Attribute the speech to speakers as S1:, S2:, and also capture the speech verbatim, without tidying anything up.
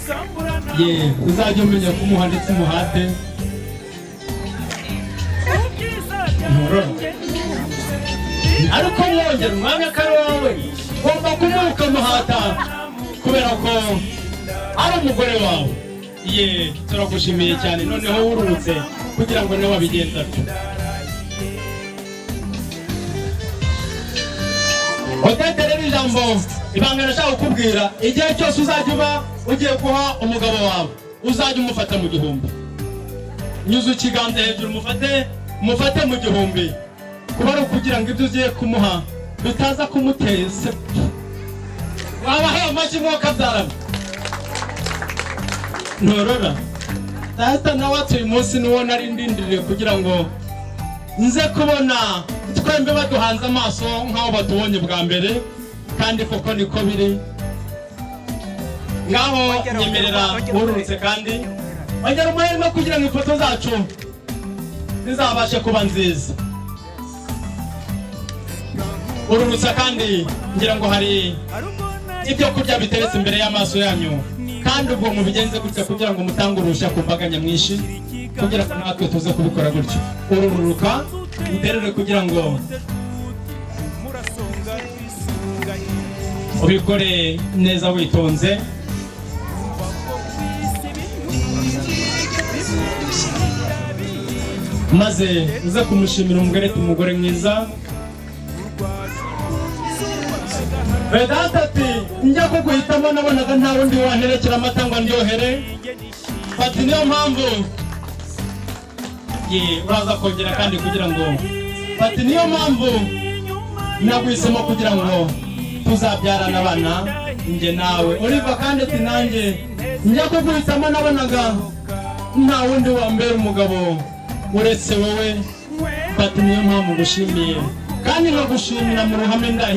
S1: ye uzajya umenya kumuha ndetse umuhate ariko mwongera umwanya kari wawe ugomba kumuha ukamuhata kubera ko ari umugore wawe. Ye turagushimiye cyane noneho wurutse kugira ngo nawe wabigenza ati Otetere ijambo ibanga nashaka kukubwira igihe cyose uzajya uba ugiye guha umugabo wawe uzajya umufata mu gihumbi. Nyuza ikiganza hejuru umufate umufate mu gihumbi kuba ari ukugira ngo ibyo ugiye kumuha bitaza kumuteza wabahe amashyi mwuka byarana ntorora data nawe atuye umunsi niwo nari ndindiriye kugira ngo nze kubona twembe baduhanze amaso nk'aho batubonye bwa mbere kandi koko niko biri. Ngaho nyemerera ururutse kandi ongera umuhirwe kugira ngo ifoto zacu zizabashe kuba nziza. Ururutse kandi ngira ngo hari ibyo kurya biteretse imbere y'amaso yanyu kandi ubwo mubigenze gutya kugira ngo mutange uruhushya ku mbaga nyamwinshi kugira ngo natwe tuze kubikora gutyo. Ururuka uterere kugira ngo ubikore neza witonze. Maze uze kumushimira umugore umugore mwiza. Vedanta ati njya kuguhitamo nabonaga nta wundi wanterekera amata ngo ndyohere fati niyo mpamvu ye uraza kongera kandi kugira ngo fati niyo mpamvu nagwisemo kugira ngo tuzabyarana abana nge nawe Oliva kandi ati nanjye njya kuguhitamo nabonaga nta wundi wambera umugabo uretse wowe fati niyo mpamvu gushimiye kandi nkagushimira mu ruhame ndahi